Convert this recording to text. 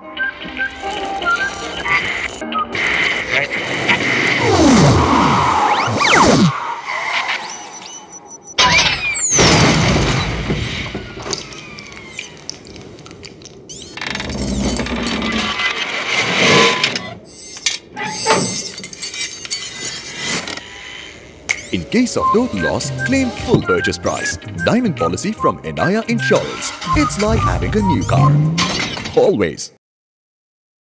In case of total loss, claim full purchase price. Diamond policy from Enaya Insurance. It's like having a new car. Always.